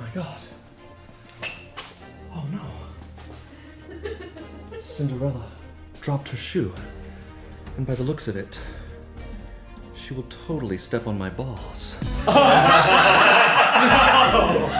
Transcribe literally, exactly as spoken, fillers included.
God. Oh no. Cinderella dropped her shoe. And by the looks of it, she will totally step on my balls. No!